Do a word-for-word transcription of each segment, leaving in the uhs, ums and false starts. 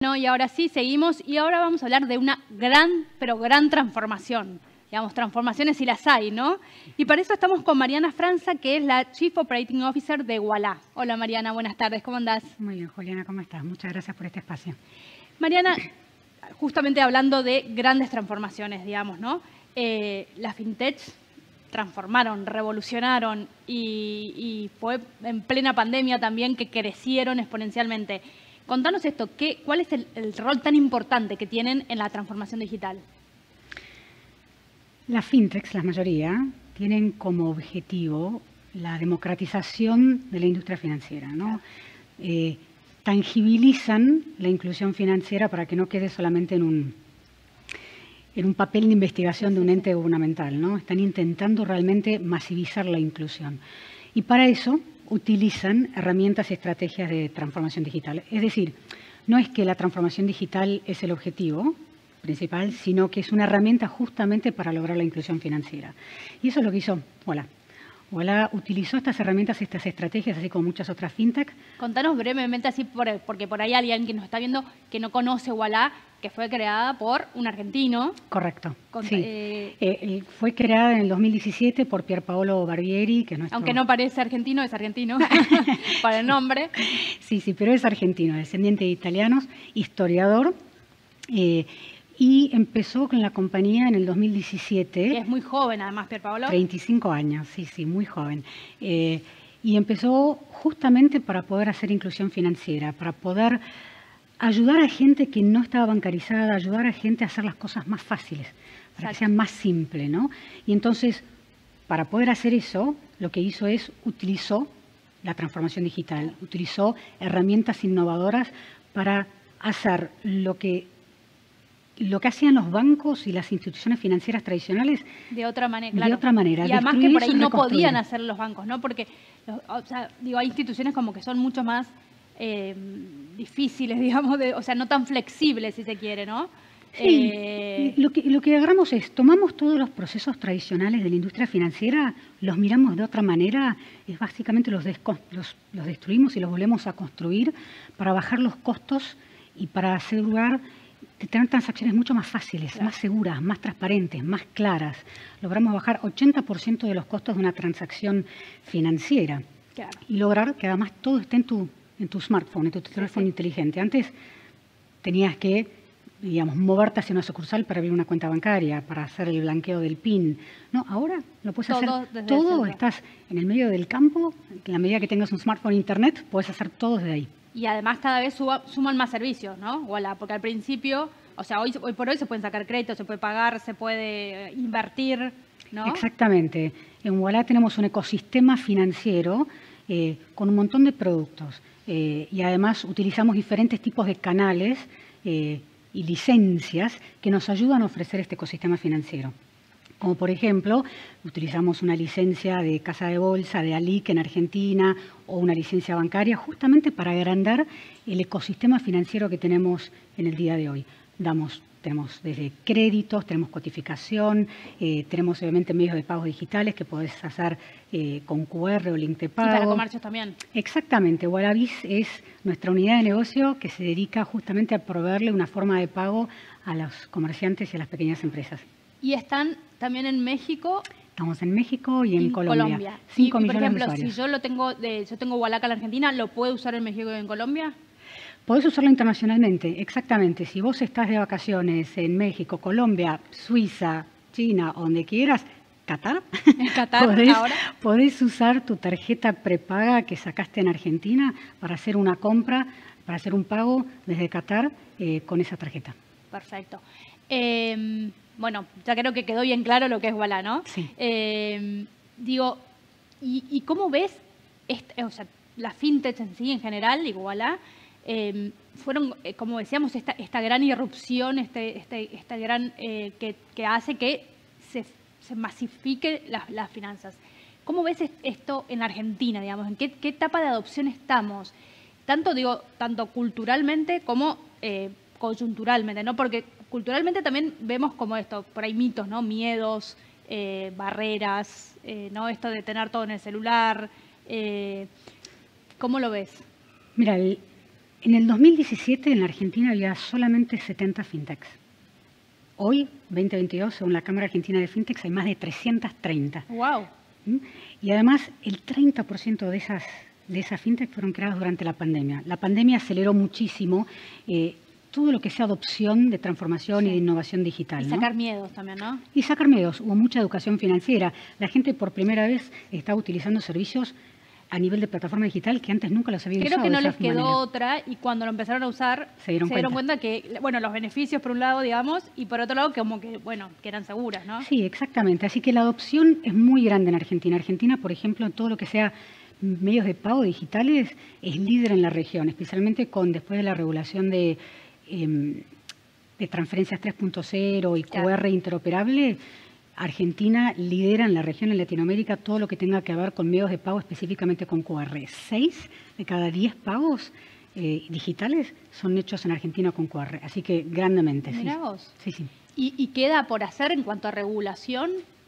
No, y ahora sí, seguimos. Y ahora vamos a hablar de una gran, pero gran transformación. Digamos, transformaciones sí las hay, ¿no? Y para eso estamos con Mariana Franza, que es la Chief Operating Officer de Ualá. Hola Mariana, buenas tardes, ¿cómo andás? Muy bien, Juliana, ¿cómo estás? Muchas gracias por este espacio. Mariana, justamente hablando de grandes transformaciones, digamos, ¿no? Eh, las fintechs transformaron, revolucionaron y, y fue en plena pandemia también que crecieron exponencialmente. Contanos esto, ¿qué, ¿cuál es el, el rol tan importante que tienen en la transformación digital? Las fintechs, la mayoría, tienen como objetivo la democratización de la industria financiera, ¿no? Eh, tangibilizan la inclusión financiera para que no quede solamente en un, en un papel de investigación de un ente gubernamental, ¿no? Están intentando realmente masivizar la inclusión. Y para eso utilizan herramientas y estrategias de transformación digital. Es decir, no es que la transformación digital es el objetivo principal, sino que es una herramienta justamente para lograr la inclusión financiera. Y eso es lo que hizo Ualá. Ualá utilizó estas herramientas y estas estrategias, así como muchas otras fintech. Contanos brevemente, así por, porque por ahí hay alguien que nos está viendo que no conoce Ualá, que fue creada por un argentino. Correcto. Con, sí. eh, eh, fue creada en el dos mil diecisiete por Pierpaolo Barbieri, que es nuestro... Aunque no parece argentino, es argentino, para el nombre. Sí, sí, pero es argentino, descendiente de italianos, historiador. Eh, Y empezó con la compañía en el dos mil diecisiete. Y es muy joven, además, Pierpaolo. treinta y cinco años, sí, sí, muy joven. Eh, y empezó justamente para poder hacer inclusión financiera, para poder ayudar a gente que no estaba bancarizada, ayudar a gente a hacer las cosas más fáciles, para Exacto. que sean más simples, ¿no? Y entonces, para poder hacer eso, lo que hizo es, utilizó la transformación digital, utilizó herramientas innovadoras para hacer lo que lo que hacían los bancos y las instituciones financieras tradicionales de otra manera, claro. De otra manera. Y además que por ahí no podían hacer los bancos, ¿no? Porque, los, o sea, digo, hay instituciones como que son mucho más eh, difíciles, digamos, de, o sea, no tan flexibles, si se quiere, ¿no? Sí, eh... lo, que, lo que agarramos es, tomamos todos los procesos tradicionales de la industria financiera, los miramos de otra manera, es básicamente los, los, los destruimos y los volvemos a construir para bajar los costos y para asegurar de tener transacciones mucho más fáciles, claro. más seguras, más transparentes, más claras. Logramos bajar ochenta por ciento de los costos de una transacción financiera. Claro. Y lograr que además todo esté en tu, en tu smartphone, en tu teléfono sí, sí. inteligente. Antes tenías que, digamos, moverte hacia una sucursal para abrir una cuenta bancaria, para hacer el blanqueo del P I N. No, ahora lo puedes todo hacer todo. Estás en el medio del campo, en la medida que tengas un smartphone e internet, puedes hacer todo desde ahí. Y además cada vez suba, suman más servicios, ¿no? Ualá, porque al principio, o sea, hoy, hoy por hoy se pueden sacar créditos, se puede pagar, se puede invertir, ¿no? Exactamente. En Ualá tenemos un ecosistema financiero eh, con un montón de productos eh, y además utilizamos diferentes tipos de canales eh, y licencias que nos ayudan a ofrecer este ecosistema financiero. Como por ejemplo, utilizamos una licencia de casa de bolsa de ALIC en Argentina o una licencia bancaria justamente para agrandar el ecosistema financiero que tenemos en el día de hoy. Damos, tenemos desde créditos, tenemos cotificación, eh, tenemos obviamente medios de pago digitales que podés hacer eh, con Q R o link de pago. Y para comercios también. Exactamente. Ualabis es nuestra unidad de negocio que se dedica justamente a proveerle una forma de pago a los comerciantes y a las pequeñas empresas. Y están también en México. Estamos en México y en, en Colombia. Colombia. cinco y, millones por ejemplo, de usuarios. si yo lo tengo, de, yo tengo Ualá acá en la Argentina, ¿lo puedo usar en México y en Colombia? Podés usarlo internacionalmente, exactamente. Si vos estás de vacaciones en México, Colombia, Suiza, China, donde quieras, Qatar, Qatar podés, ahora. podés usar tu tarjeta prepaga que sacaste en Argentina para hacer una compra, para hacer un pago desde Qatar eh, con esa tarjeta. Perfecto. Eh, Bueno, ya creo que quedó bien claro lo que es Ualá, ¿no? Sí. Eh, digo, ¿y, ¿y cómo ves, este, o sea, las fintechs en sí, en general, digo, Ualá, eh, fueron, eh, como decíamos, esta, esta gran irrupción, este, este, esta gran, eh, que, que hace que se, se masifique las, las finanzas. ¿Cómo ves esto en Argentina, digamos? ¿En qué, qué etapa de adopción estamos? Tanto, digo, tanto culturalmente como eh, coyunturalmente, ¿no? Porque culturalmente también vemos como esto, por ahí mitos, ¿no? Miedos, eh, barreras, eh, ¿no? Esto de tener todo en el celular. Eh, ¿Cómo lo ves? Mira, el, En el dos mil diecisiete en la Argentina había solamente setenta fintechs. Hoy, veinte veintidós, según la Cámara Argentina de Fintechs, hay más de trescientas treinta. ¡Wow! ¿Mm? Y además, el treinta por ciento de esas, de esas fintechs fueron creadas durante la pandemia. La pandemia aceleró muchísimo eh, todo lo que sea adopción de transformación sí. y de innovación digital. Y ¿no? sacar miedos también, ¿no? Y sacar miedos. Hubo mucha educación financiera. La gente por primera vez estaba utilizando servicios a nivel de plataforma digital que antes nunca los había Creo usado. Creo que no de les esa quedó manera. otra y cuando lo empezaron a usar se dieron, se cuenta. dieron cuenta que, bueno, los beneficios por un lado, digamos, y por otro lado como que, bueno, que eran seguras, ¿no? Sí, exactamente. Así que la adopción es muy grande en Argentina. Argentina, por ejemplo, en todo lo que sea medios de pago digitales, es líder en la región, especialmente con después de la regulación de, eh, de transferencias tres punto cero y claro. Q R interoperable. Argentina lidera en la región, en Latinoamérica, todo lo que tenga que ver con medios de pago, específicamente con Q R. Seis de cada diez pagos eh, digitales son hechos en Argentina con Q R, así que grandemente. Mirá sí. vos. Sí, sí. ¿Y, ¿Y queda por hacer en cuanto a regulación?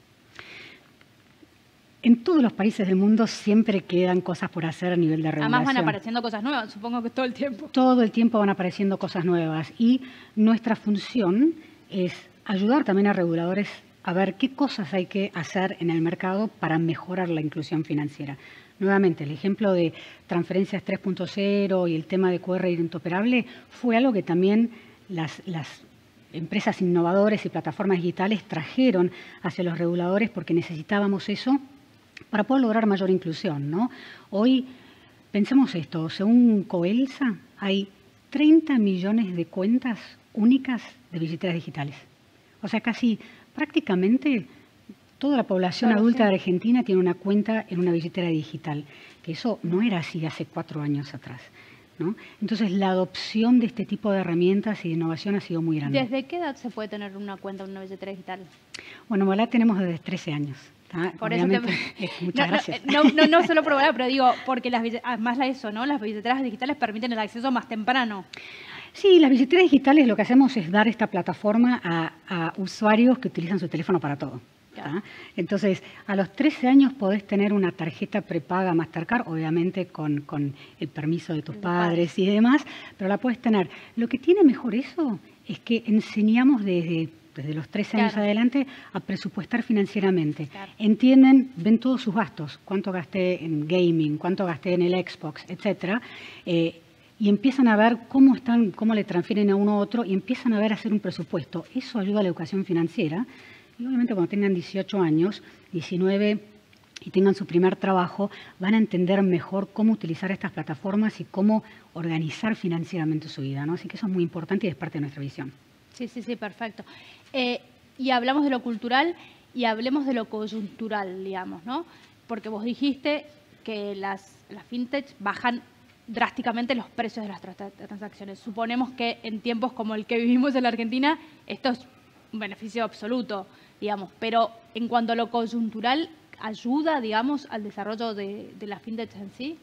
En todos los países del mundo siempre quedan cosas por hacer a nivel de regulación. Además van apareciendo cosas nuevas, supongo que todo el tiempo. Todo el tiempo van apareciendo cosas nuevas y nuestra función es ayudar también a reguladores a ver qué cosas hay que hacer en el mercado para mejorar la inclusión financiera. Nuevamente, el ejemplo de transferencias tres punto cero y el tema de Q R interoperable fue algo que también las, las empresas innovadoras y plataformas digitales trajeron hacia los reguladores porque necesitábamos eso para poder lograr mayor inclusión, ¿no? Hoy, pensemos esto, según Coelsa, hay treinta millones de cuentas únicas de billeteras digitales. O sea, casi prácticamente toda la población claro, adulta sí. de Argentina tiene una cuenta en una billetera digital, que eso no era así hace cuatro años atrás, ¿no? Entonces, la adopción de este tipo de herramientas y de innovación ha sido muy grande. ¿Desde qué edad se puede tener una cuenta en una billetera digital? Bueno, la tenemos desde trece años. ¿Ah? Por eso te... eh, muchas no, gracias. No, no, no solo probar, pero digo, porque las además eso, ¿no? Las billeteras digitales permiten el acceso más temprano. Sí, las billeteras digitales lo que hacemos es dar esta plataforma a, a usuarios que utilizan su teléfono para todo. Claro. Entonces, a los trece años podés tener una tarjeta prepaga Mastercard, obviamente con, con el permiso de tus padres padre. y demás, pero la puedes tener. Lo que tiene mejor eso es que enseñamos desde... desde los trece años claro. adelante, a presupuestar financieramente. Claro. Entienden, ven todos sus gastos, cuánto gasté en gaming, cuánto gasté en el Xbox, etcétera, eh, y empiezan a ver cómo están, cómo le transfieren a uno a otro, y empiezan a ver hacer un presupuesto. Eso ayuda a la educación financiera, y obviamente cuando tengan dieciocho años, diecinueve, y tengan su primer trabajo, van a entender mejor cómo utilizar estas plataformas y cómo organizar financieramente su vida, ¿no? Así que eso es muy importante y es parte de nuestra visión. Sí, sí, sí, perfecto. Eh, y hablamos de lo cultural y hablemos de lo coyuntural, digamos, ¿no? Porque vos dijiste que las, las fintechs bajan drásticamente los precios de las tra transacciones. Suponemos que en tiempos como el que vivimos en la Argentina, esto es un beneficio absoluto, digamos. Pero en cuanto a lo coyuntural, ¿ayuda, digamos, al desarrollo de, de las fintechs en sí?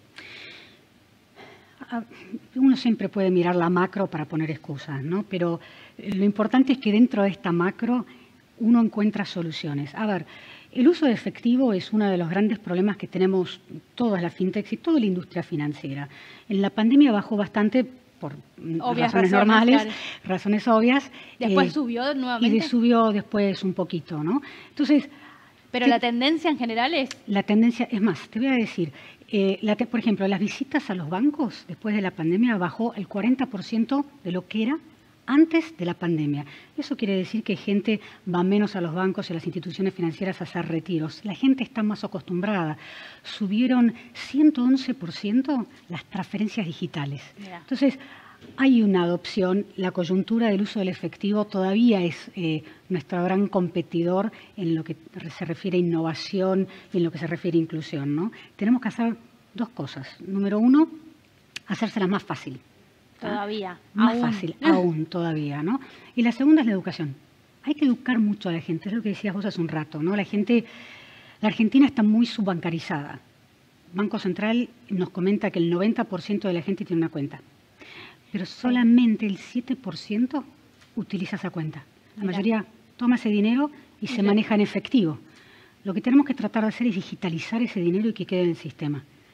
Uno siempre puede mirar la macro para poner excusas, ¿no? Pero lo importante es que dentro de esta macro uno encuentra soluciones. A ver, el uso de efectivo es uno de los grandes problemas que tenemos todas las fintechs y toda la industria financiera. En la pandemia bajó bastante por obvias razones, razones normales, claro. razones obvias. Después eh, subió nuevamente. Y de subió después un poquito, ¿no? Entonces... Pero la tendencia en general es... La tendencia, es más, te voy a decir... Eh, la, por ejemplo, las visitas a los bancos después de la pandemia bajó el cuarenta por ciento de lo que era antes de la pandemia. Eso quiere decir que gente va menos a los bancos y a las instituciones financieras a hacer retiros. La gente está más acostumbrada. Subieron ciento once por ciento las transferencias digitales. Mira. Entonces, hay una adopción. La coyuntura del uso del efectivo todavía es eh, nuestro gran competidor en lo que se refiere a innovación y en lo que se refiere a inclusión, ¿no? Tenemos que hacer dos cosas. Número uno, hacérsela más fácil. Todavía. Más aún. fácil, aún todavía, ¿no? Y la segunda es la educación. Hay que educar mucho a la gente, es lo que decías vos hace un rato, ¿no? La gente, la Argentina está muy subbancarizada. Banco Central nos comenta que el noventa por ciento de la gente tiene una cuenta. Pero solamente el siete por ciento utiliza esa cuenta. La mayoría toma ese dinero y se maneja en efectivo. Lo que tenemos que tratar de hacer es digitalizar ese dinero y que quede en el sistema.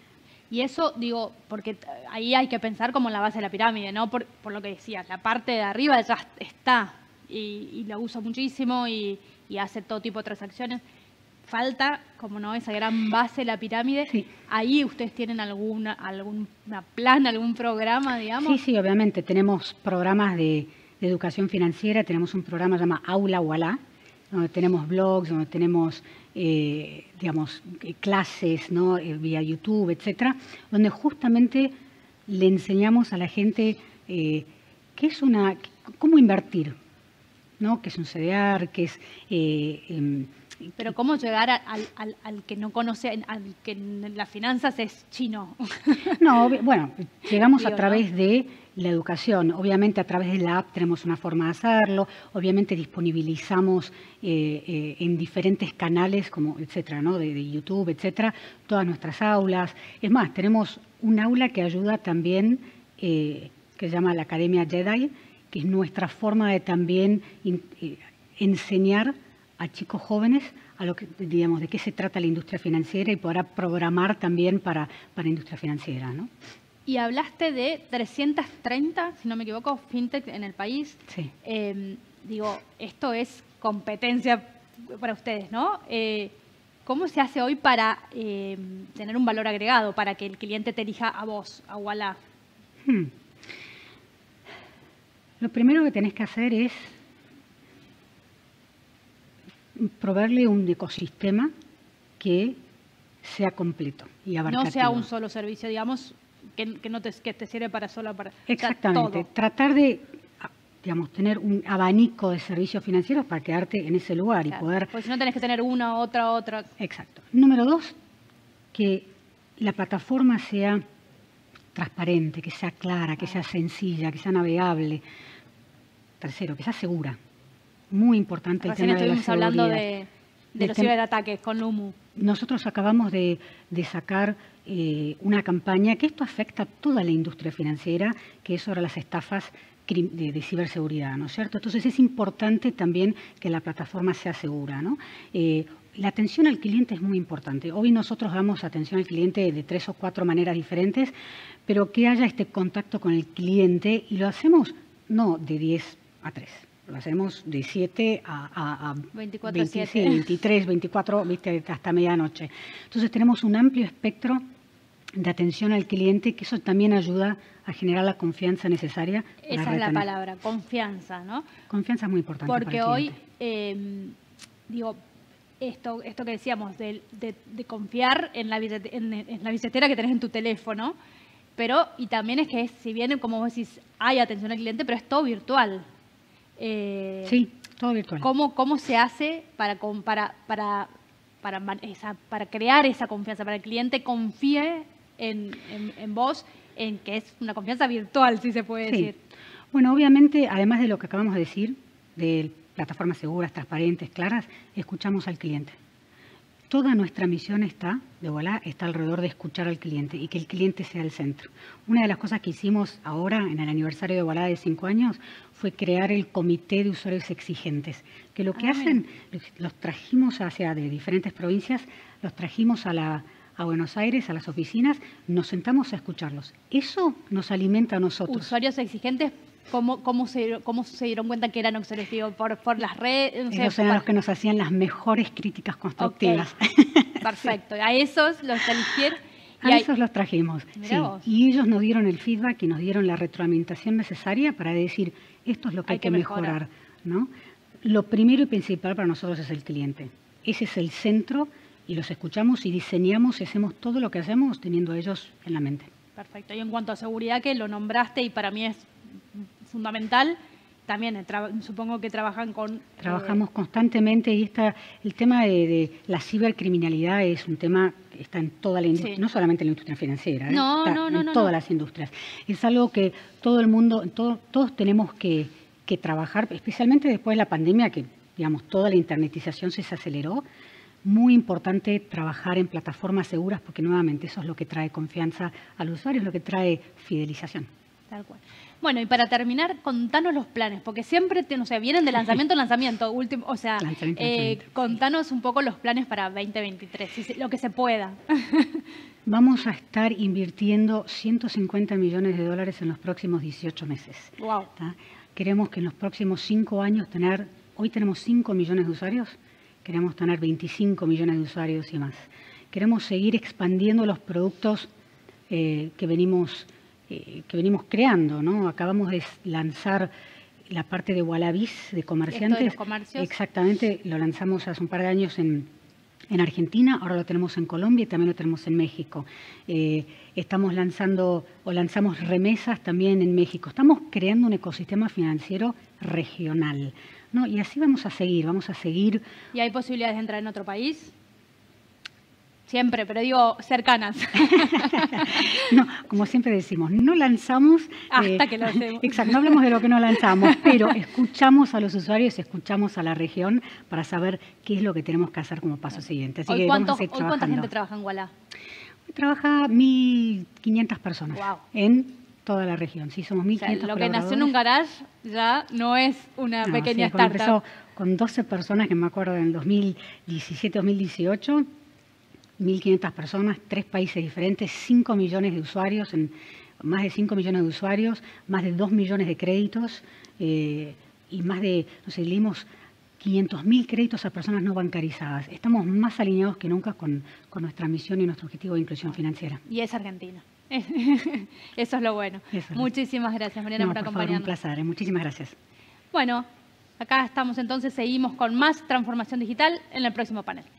Y eso, digo, porque ahí hay que pensar como en la base de la pirámide, ¿no? Por, por lo que decías, la parte de arriba ya está y, y la usa muchísimo y, y hace todo tipo de transacciones. Falta, como no, esa gran base de la pirámide. Sí. Ahí ustedes tienen alguna, alguna plan, algún programa, digamos. Sí, sí, obviamente. Tenemos programas de, de educación financiera, tenemos un programa llamado Aula Ualá, donde tenemos blogs, donde tenemos, eh, digamos, clases, ¿no? Eh, vía YouTube, etcétera, donde justamente le enseñamos a la gente eh, qué es una, cómo invertir, ¿no? Qué es un C D R, qué es... Eh, eh, Pero cómo llegar al, al, al que no conoce, al que en las finanzas es chino. No, bueno, llegamos Digo, a través ¿no? de la educación. Obviamente a través de la app tenemos una forma de hacerlo. Obviamente disponibilizamos eh, eh, en diferentes canales, como etcétera, ¿no? De, de YouTube, etcétera, todas nuestras aulas. Es más, tenemos un aula que ayuda también, eh, que se llama la Academia Jedi, que es nuestra forma de también in, eh, enseñar a chicos jóvenes a lo que, digamos, de qué se trata la industria financiera y podrá programar también para, para industria financiera, ¿no? Y hablaste de trescientos treinta, si no me equivoco, fintech en el país. Sí. Eh, digo, esto es competencia para ustedes, ¿no? Eh, ¿Cómo se hace hoy para eh, tener un valor agregado, para que el cliente te elija a vos, a Ualá? Hmm. Lo primero que tenés que hacer es proveerle un ecosistema que sea completo y abarcativo. No sea un solo servicio, digamos, que, que no te, que te sirve para solo para... Exactamente. O sea, tratar de, digamos, tener un abanico de servicios financieros para quedarte en ese lugar claro, y poder... porque si no tenés que tener una, otra, otra... Exacto. Número dos, que la plataforma sea transparente, que sea clara, que sea sencilla, que sea navegable. Tercero, que sea segura. Muy importante el Recién tema de la estuvimos seguridad. hablando de, de los tem- ciberataques con Lumu. Nosotros acabamos de, de sacar eh, una campaña que esto afecta a toda la industria financiera, que es sobre las estafas crim- de, de ciberseguridad, ¿no es cierto? Entonces es importante también que la plataforma sea segura, ¿no? Eh, la atención al cliente es muy importante. Hoy nosotros damos atención al cliente de tres o cuatro maneras diferentes, pero que haya este contacto con el cliente y lo hacemos no de diez a tres. Lo hacemos de siete a, a, a veinticuatro veinte, siete. sí, veintitrés, veinticuatro, ¿viste? Hasta medianoche. Entonces tenemos un amplio espectro de atención al cliente, que eso también ayuda a generar la confianza necesaria. Para Esa es la retener. palabra, confianza, ¿no? Confianza es muy importante Porque para el hoy, cliente. eh, digo, esto, esto que decíamos, de, de, de confiar en la, billetera, en, en la billetera que tenés en tu teléfono, pero, y también es que es, si bien, como vos decís, hay atención al cliente, pero es todo virtual. Eh, Sí, todo virtual. ¿Cómo, cómo se hace para, con- para, para, para, man- esa- para crear esa confianza, para que el cliente confíe en, en, en vos, en que es una confianza virtual, si se puede Sí. decir? Bueno, obviamente, además de lo que acabamos de decir, de plataformas seguras, transparentes, claras, escuchamos al cliente. Toda nuestra misión está, de Ualá, está alrededor de escuchar al cliente y que el cliente sea el centro. Una de las cosas que hicimos ahora, en el aniversario de Ualá de cinco años, fue crear el Comité de Usuarios Exigentes, que lo que Ah, hacen, los, los trajimos hacia de diferentes provincias, los trajimos a, la, a Buenos Aires, a las oficinas, nos sentamos a escucharlos. Eso nos alimenta a nosotros. Usuarios exigentes, ¿cómo, cómo, se, ¿cómo se dieron cuenta que eran usuarios? Digo, por, por las redes. No sé, Ellos eran pa- los que nos hacían las mejores críticas constructivas. Perfecto. A esos los eligieron. Y A hay- esos los trajimos, Mirá sí. vos. Y ellos nos dieron el feedback y nos dieron la retroalimentación necesaria para decir, esto es lo que hay, Hay que, que mejorar, mejorar. ¿no? Lo primero y principal para nosotros es el cliente. Ese es el centro y los escuchamos y diseñamos y hacemos todo lo que hacemos teniendo a ellos en la mente. Perfecto. Y en cuanto a seguridad, que lo nombraste y para mí es fundamental, también eh, tra- supongo que trabajan con... eh, Trabajamos constantemente y esta, el tema de, de la cibercriminalidad es un tema que está en toda la industria, Sí. no solamente en la industria financiera, ¿eh? No, Está no, no, en no, todas no. las industrias. Es algo que todo el mundo, todo- todos tenemos que, que trabajar, especialmente después de la pandemia, que digamos toda la internetización se aceleró. Muy importante trabajar en plataformas seguras porque nuevamente eso es lo que trae confianza al usuario, es lo que trae fidelización. Tal cual. Bueno, y para terminar, contanos los planes, porque siempre, te, no sé, vienen de lanzamiento en lanzamiento, último, o sea, Lanzamiento, eh, lanzamiento. contanos un poco los planes para veinte veintitrés, si se- lo que se pueda. Vamos a estar invirtiendo ciento cincuenta millones de dólares en los próximos dieciocho meses. Wow. ¿Tá? Queremos que en los próximos cinco años tener, hoy tenemos cinco millones de usuarios, queremos tener veinticinco millones de usuarios y más. Queremos seguir expandiendo los productos eh, que, venimos, eh, que venimos creando, ¿no? Acabamos de lanzar la parte de Wallabiz, de comerciantes. ¿Esto de los comercios? Exactamente, lo lanzamos hace un par de años en, en Argentina, ahora lo tenemos en Colombia y también lo tenemos en México. Eh, estamos lanzando o lanzamos remesas también en México. Estamos creando un ecosistema financiero regional, ¿no? Y así vamos a seguir, vamos a seguir. ¿Y hay posibilidades de entrar en otro país? Siempre, pero digo cercanas. No, como siempre decimos, no lanzamos... Hasta eh, que lo hacemos. Exacto, no hablemos de lo que no lanzamos, pero escuchamos a los usuarios, escuchamos a la región para saber qué es lo que tenemos que hacer como paso siguiente. Así ¿Hoy, que cuánto, vamos a seguir ¿Hoy cuánta trabajando. gente trabaja en Ualá? Hoy trabaja mil quinientas personas Wow. en toda la región. Sí, somos O mil sea, quinientos lo que nació en un colaboradores. garage ya no es una No, pequeña sí, cuando startup. empezó con doce personas, que me acuerdo en dos mil diecisiete dos mil dieciocho, mil quinientas personas, tres países diferentes, cinco millones de usuarios, en, más de cinco millones de usuarios, más de dos millones de créditos eh, y más de, no sé, leímos quinientos mil créditos a personas no bancarizadas. Estamos más alineados que nunca con, con nuestra misión y nuestro objetivo de inclusión financiera. Y es Argentina. Eso es lo bueno. Eso es. Muchísimas gracias, Mariana, No, por por favor, un acompañarnos. placer. eh, Muchísimas gracias. Bueno, acá estamos entonces, seguimos con más transformación digital en el próximo panel.